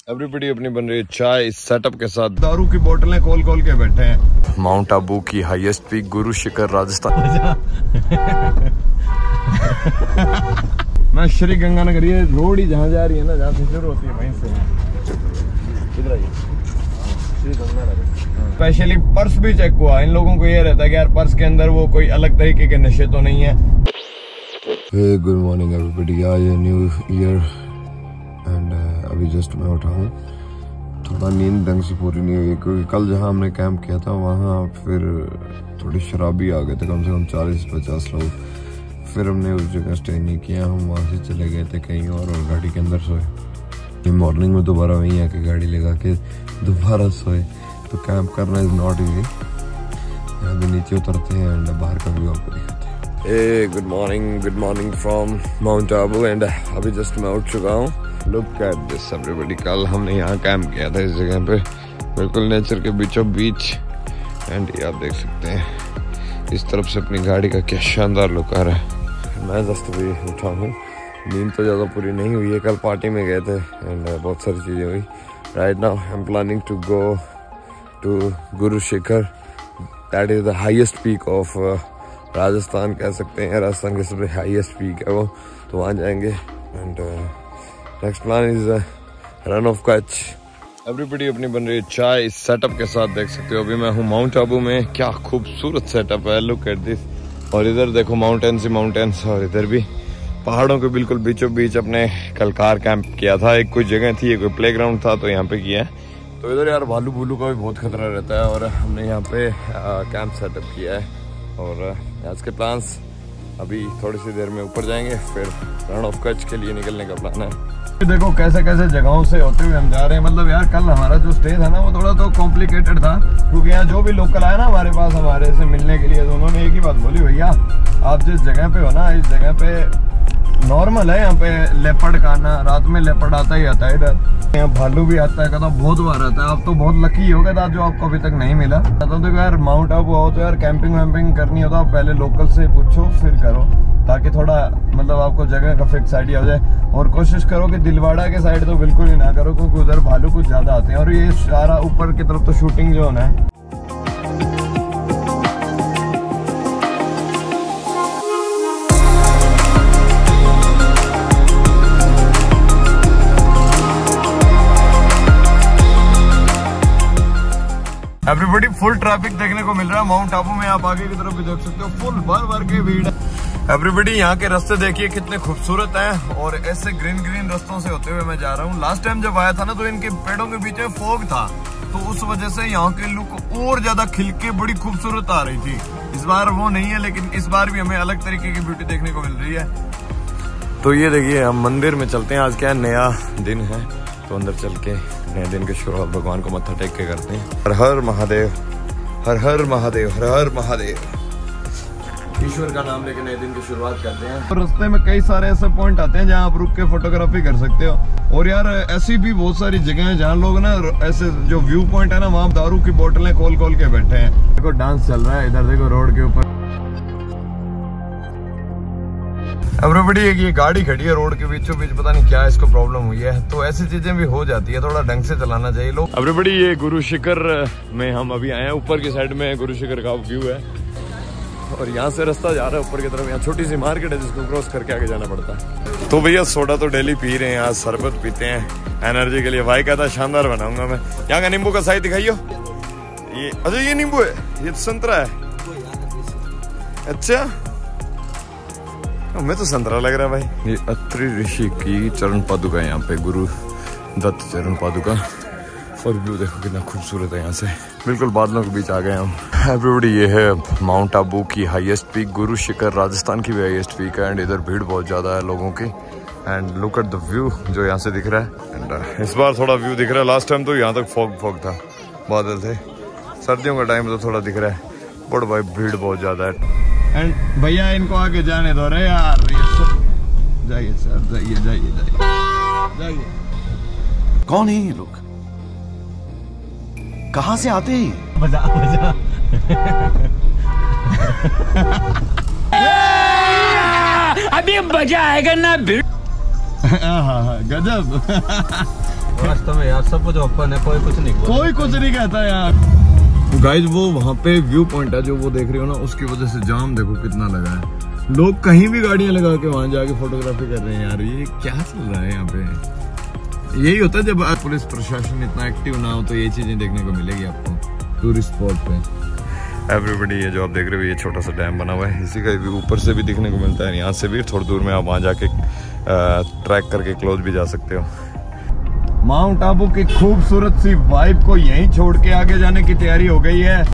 Everybody अपनी बन रही है चाय इस सेटअप के साथ, दारू की बोतलें खोल खोल के बैठे हैं। माउंट आबू की हाईएस्ट पीक गुरु शिखर राजस्थान। मैं श्री गंगानगर, ये रोड ही जहाँ जा रही है ना, जहाँ से शुरू होती है वहीं से इधर आइए श्री गंगानगर। स्पेशली पर्स भी चेक हुआ। इन लोगों को ये रहता है कि यार पर्स के अंदर वो कोई अलग तरीके के नशे तो नहीं है। गुड मॉर्निंग एवरीबडी, आज न्यू ईयर एंड अभी जस्ट मैं उठा हूँ। थोड़ा नींद ढंग से पूरी नहीं हुई क्योंकि कल जहाँ हमने कैंप किया था वहाँ फिर थोड़ी शराबी आ गए थे, कम से कम 40-50 लोग। फिर हमने उस जगह स्टे नहीं किया, हम वहाँ से चले गए थे कहीं और गाड़ी के अंदर सोए। मॉर्निंग में दोबारा वहीं आके गाड़ी लगा के दोबारा सोए, तो कैंप करना इज नॉट इजी। यहाँ भी नीचे उतरते हैं एंड बाहर का व्यू आपको दिखाते हैं। Good morning from Mount Abu and अभी जस्ट मैं उठ चुका हूँ। Look at this everybody. कल हमने यहाँ कैंप किया था इस जगह पे, बिल्कुल नेचर के बीचों बीच। एंड ये आप देख सकते हैं इस तरफ से अपनी गाड़ी का क्या शानदार लुक आ रहा है। मैं जस्ट अभी उठा हूँ, नींद तो ज़्यादा पूरी नहीं हुई है, कल पार्टी में गए थे एंड बहुत सारी चीज़ें हुई। Right now I am planning to go to Guru Shikhar, that is the highest peak of Rajasthan कह सकते हैं। राजस्थान के सबसे हाईएस्ट पीक है वो, तो वहाँ जाएंगे and next plan is Rann of Kutch. Everybody अपनी बन रही है चाय इस सेटअप के साथ, देख सकते हो। अभी मैं हूँ माउंट आबू में, क्या खूबसूरत सेटअप है, लुक एट दिस। और इधर देखो माउंटेन्स ही माउंटेन्स, और इधर भी पहाड़ों के बिल्कुल बीचों बीच अपने कल कार कैंप किया था। एक कोई जगह थी, एक कोई प्लेग्राउंड था, तो यहाँ पे किया है। तो इधर यार भालू भूलू का भी बहुत खतरा रहता है, और हमने यहाँ पे कैंप सेटअप किया है। और आज के प्लान्स अभी थोड़ी सी देर में ऊपर जाएंगे, फिर रण ऑफ कच्छ के लिए निकलने का प्लान है। देखो कैसे कैसे जगहों से होते हुए हम जा रहे हैं। मतलब यार कल हमारा जो स्टे था ना, वो थोड़ा तो कॉम्प्लिकेटेड था, क्योंकि यहाँ जो भी लोकल आया ना हमारे पास हमारे से मिलने के लिए, तो उन्होंने एक ही बात बोली, भैया आप जिस जगह पे हो ना, इस जगह पे नॉर्मल है, यहाँ पे लेपर्ड का आना, रात में लेपर्ड आता ही आता है इधर, यहाँ भालू भी आता है, कहता बहुत बार आता है। आप तो बहुत लकी हो गए जो आपको अभी तक नहीं मिला। तो देखो यार माउंट आबू आओ तो यार कैंपिंग वैम्पिंग करनी हो तो आप पहले लोकल से पूछो फिर करो, ताकि थोड़ा मतलब आपको जगह का फिक्स आइडिया हो जाए। और कोशिश करो कि दिलवाड़ा के साइड तो बिल्कुल ही ना करो, क्योंकि उधर भालू कुछ ज्यादा आते हैं। और ये सारा ऊपर की तरफ तो शूटिंग जोन है। एवरीबॉडी फुल ट्रैफिक देखने को मिल रहा है माउंट आबू में। आप आगे की तरफ भी देख सकते हो, फुल भर के भीड़ है। एवरीबॉडी यहाँ के रास्ते देखिए कितने खूबसूरत हैं, और ऐसे ग्रीन ग्रीन रास्तों से होते हुए मैं जा रहा हूँ। लास्ट टाइम जब आया था ना, तो इनके पेड़ों के बीच में फॉग था, तो उस वजह से यहाँ के लुक और ज्यादा खिलके बड़ी खूबसूरत आ रही थी। इस बार वो नहीं है, लेकिन इस बार भी हमें अलग तरीके की ब्यूटी देखने को मिल रही है। तो ये देखिए हम मंदिर में चलते हैं, आज क्या नया दिन है, तो अंदर चल के नए दिन की शुरुआत भगवान को मत्था टेक के करते हैं। हर हर महादेव, हर हर महादेव, हर हर महादेव। ईश्वर का नाम लेके नए दिन की शुरुआत करते हैं। और रास्ते में कई सारे ऐसे पॉइंट आते हैं जहाँ आप रुक के फोटोग्राफी कर सकते हो। और यार ऐसी भी बहुत सारी जगह है जहाँ लोग ना, ऐसे जो व्यू पॉइंट है ना, वहाँ दारू की बोतलें खोल खोल के बैठे हैं। देखो डांस चल रहा है इधर, देखो रोड के ऊपर। एवरीबॉडी एक ये गाड़ी खड़ी है रोड के बीचों बीच, पता नहीं क्या इसको प्रॉब्लम हुई है। तो ऐसी चीजें भी हो जाती है, थोड़ा ढंग से चलाना चाहिए लोग। एवरीबॉडी ये गुरु शिखर में हम अभी आए हैं, ऊपर की साइड में गुरु शिखर का व्यू है, और यहाँ से रास्ता जा रहा है ऊपर की तरफ। यहाँ छोटी सी मार्केट है जिसको क्रॉस करके आगे जाना पड़ता है। तो भैया सोडा तो डेली पी रहे हैं, आज शरबत पीते हैं एनर्जी के लिए। भाई कहता शानदार बनाऊंगा मैं। यहाँ का नींबू का साइज दिखाइयो। ये अच्छा ये नींबू है, ये तो संतरा है। अच्छा हमें तो संतरा लग रहा है भाई। ये अत्रि ऋषि की चरण पादुका है यहाँ पे, गुरु दत्त चरण पादुका। और व्यू देखो कितना खूबसूरत है यहाँ से, बिल्कुल बादलों के बीच आ गए हम। एवरीबॉडी ये है माउंट आबू की हाईएस्ट पीक गुरु शिखर, राजस्थान की भी हाईएस्ट पीक है। एंड इधर भीड़ बहुत ज़्यादा है लोगों की। And look at the view जो यहाँ से दिख रहा है। एंड इस बार थोड़ा व्यू दिख रहा है, लास्ट टाइम तो यहाँ तक फॉग था, बादल थे। सर्दियों का टाइम तो थोड़ा दिख रहा है, बट भाई भीड़ बहुत ज़्यादा है। एंड भैया इनको आगे जाने दो रे यार, जाइए सर, जाइए जाइए जाइए जाइए। कौन है ये लोग, कहाँ से आते हैं? मजा मजा। अभी मजा आएगा ना। गजब। वास्तव में यार सब कुछ ओपन है, कोई कुछ नहीं कोई कुछ नहीं कहता यार। गाइस वो वहाँ पे व्यू पॉइंट है जो वो देख रहे हो ना, उसकी वजह से जाम देखो कितना लगा है। लोग कहीं भी गाड़ियां लगा के वहां जाके फोटोग्राफी कर रहे हैं यार। ये क्या चल रहा है यहाँ पे? यही होता है जब पुलिस प्रशासन इतना एक्टिव ना हो, तो ये चीजें देखने को मिलेगी आपको टूरिस्ट स्पॉट पे। एवरीबडी ये जो आप देख रहे हो ये छोटा सा डैम बना हुआ है, इसी का भी ऊपर से भी दिखने को मिलता है। यहाँ से भी थोड़ी दूर में आप वहाँ जाके ट्रैक करके क्लोज भी जा सकते हो। माउंट आबू की खूबसूरत सी वाइब को यहीं छोड़ के आगे जाने की तैयारी हो गई है।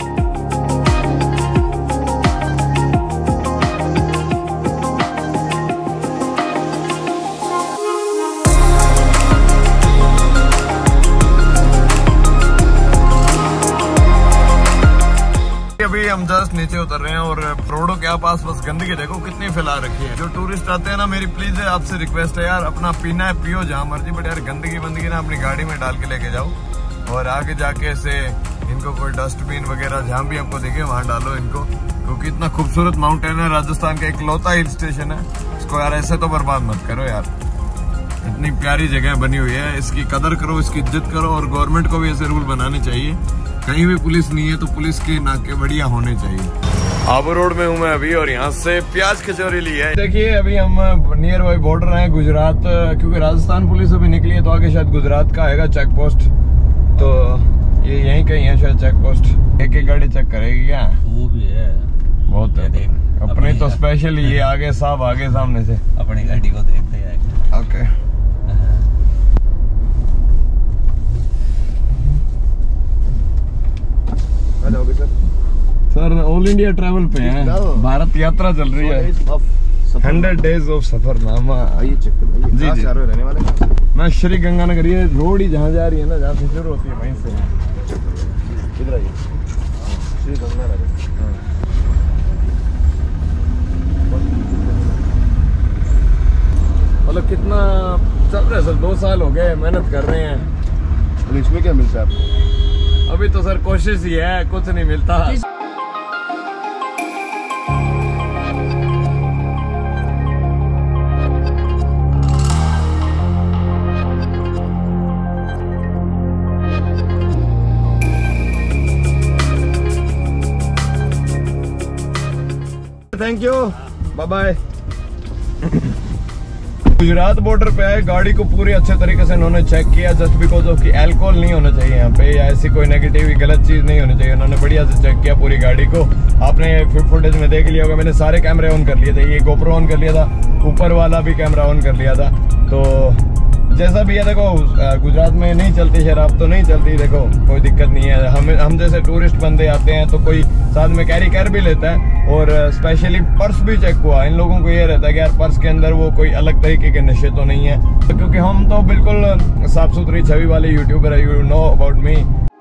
अभी हम जस्ट नीचे उतर रहे हैं और रोडों के आस पास गंदगी देखो कितनी फैला रखी है। जो टूरिस्ट आते हैं ना, मेरी प्लीज है आपसे रिक्वेस्ट है यार, अपना पीना है पियो जहाँ मर्जी, बट यार गंदगी ना अपनी गाड़ी में डाल के लेके जाओ और आगे जाके से इनको कोई डस्टबिन वगैरह जहाँ भी आपको दिखे वहाँ डालो इनको, क्योंकि इतना खूबसूरत माउंटेन है, राजस्थान का इकलौता हिल स्टेशन है। इसको यार ऐसे तो बर्बाद मत करो यार, इतनी प्यारी जगह बनी हुई है, इसकी कदर करो, इसकी इज्जत करो। और गवर्नमेंट को भी ऐसे रूल बनाने चाहिए, कहीं भी पुलिस नहीं है तो पुलिस के नाके बढ़िया होने चाहिए। आबू रोड में हूँ मैं अभी और यहाँ से प्याज कचौरी ली है। देखिए अभी हम नियर बाई बॉर्डर हैं गुजरात, क्योंकि राजस्थान पुलिस अभी निकली है तो आगे शायद गुजरात का आएगा चेक पोस्ट, तो ये यहीं कहीं है शायद चेक पोस्ट। एक गाड़ी चेक करेगी क्या? वो भी है बहुत है। अपनी तो स्पेशल ये आगे साहब आगे सामने से अपनी गाड़ी को देखते हैं। Okay sir all India travel पे हैं, भारत यात्रा चल रही है, 100 डेज ऑफ सफरनामा। आइए चेक करो जी जी। रहने वाले मैं श्री गंगानगर, ये रोड ही जहाँ जा रही है ना, जहाँ से शुरू होती है वहीं से इधर आइए श्री गंगानगर। मतलब कितना चल रहा है सर, 2 साल हो गए मेहनत कर रहे हैं। और इसमें क्या मिलता है आपको? अभी तो सर कोशिश ही है, कुछ नहीं मिलता। Thank you, bye bye. Gujarat border पे आए, गाड़ी को पूरे अच्छे तरीके से इन्होंने चेक किया, जस्ट बिकॉज ऑफ कि अल्कोहल नहीं होना चाहिए यहाँ पे या ऐसी कोई नेगेटिव गलत चीज नहीं होनी चाहिए। उन्होंने बढ़िया से चेक किया पूरी गाड़ी को। आपने फुटेज में देख लिया होगा, मैंने सारे कैमरे ऑन कर लिए थे, ये गोप्रो ऑन कर लिया था, ऊपर वाला भी कैमरा ऑन कर लिया था। तो जैसा भी है देखो, गुजरात में नहीं चलती शराब तो नहीं चलती, देखो कोई दिक्कत नहीं है। हम जैसे टूरिस्ट बंदे आते हैं तो कोई साथ में कैरी कर भी लेता है। और स्पेशली पर्स भी चेक हुआ, इन लोगों को ये रहता है कि यार पर्स के अंदर वो कोई अलग तरीके के नशे तो नहीं है, तो क्योंकि हम तो बिल्कुल साफ सुथरी छवि वाले यूट्यूबर है, यू नो अबाउट मी।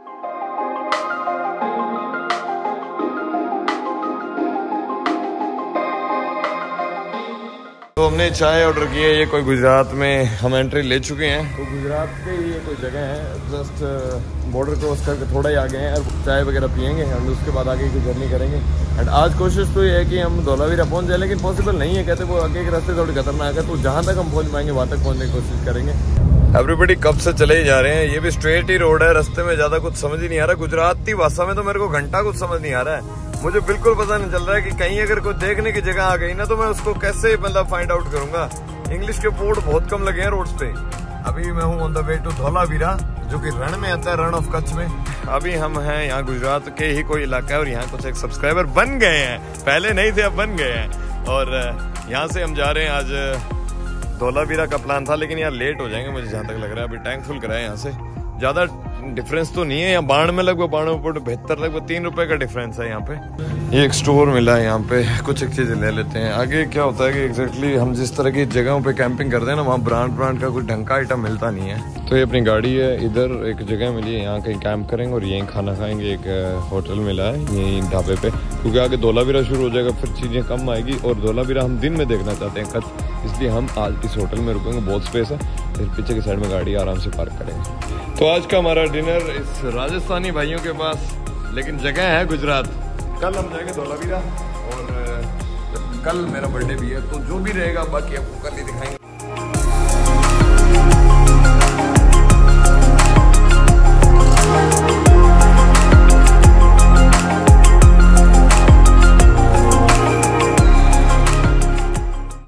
तो हमने चाय ऑर्डर की है, ये कोई गुजरात में हम एंट्री ले चुके हैं, तो गुजरात के ये कोई जगह है, जस्ट बॉर्डर क्रॉस करके थोड़ा ही आगे हैं और चाय वगैरह पियेंगे और उसके बाद आगे की जर्नी करेंगे। एंड आज कोशिश तो ये है कि हम धोलावीरा पहुंच जाए, लेकिन पॉसिबल नहीं है, कहते वो आगे के रास्ते थोड़ी खतरनाक है, तो जहाँ तक हम पहुँच पाएंगे वहाँ तक पहुँचने की कोशिश करेंगे। एवरीबडी कब से चले ही जा रहे हैं, ये भी स्ट्रेट ही रोड है, रास्ते में ज्यादा कुछ समझ ही नहीं आ रहा। गुजराती भाषा में तो मेरे को घंटा कुछ समझ नहीं आ रहा है, मुझे बिल्कुल पता नहीं चल रहा है कि कहीं अगर कोई देखने की जगह आ गई ना तो मैं उसको कैसे मतलब फाइंड आउट करूंगा। इंग्लिश के बोर्ड बहुत कम लगे हैं रोड्स पे। अभी मैं हूँ on the way to Dholavira, जो कि रण में आता है, रण ऑफ कच्छ में। अभी हम हैं यहाँ गुजरात के ही कोई इलाका है और यहाँ कुछ एक सब्सक्राइबर बन गए हैं, पहले नहीं थे अब बन गए हैं। और यहाँ से हम जा रहे हैं, आज धोलावीरा का प्लान था लेकिन यार लेट हो जाएंगे मुझे जहाँ तक लग रहा है। अभी टैंक फुल कराए यहाँ से, ज्यादा डिफरेंस तो नहीं है, यहाँ बाण में लगभग 72 लगभग 3 रुपए का डिफरेंस है यहाँ पे। ये एक स्टोर मिला है यहाँ पे, कुछ एक चीजें ले लेते हैं। आगे क्या होता है कि एग्जैक्टली हम जिस तरह की जगहों पे कैंपिंग करते हैं ना, वहाँ ब्रांड का कोई ढंग का आइटम मिलता नहीं है। तो ये अपनी गाड़ी है, इधर एक जगह मिली है, यहाँ कहीं कैंप करेंगे और यहीं खाना खाएंगे। एक होटल मिला है यहीं ढाबे पे, क्योंकि आगे धोलावीरा शुरू हो जाएगा, फिर चीजें कम आएगी और धोलावीरा हम दिन में देखना चाहते हैं कच्छ, इसलिए हम आज इस होटल में रुकेंगे, बहुत स्पेस है। फिर पीछे की साइड में गाड़ी आराम से पार्क करेंगे। तो आज का हमारा डिनर इस राजस्थानी भाइयों के पास, लेकिन जगह है गुजरात। कल हम जाएंगे धोलावीरा और कल मेरा बर्थडे भी है, तो जो भी रहेगा बाकी आपको कल ही दिखाएंगे।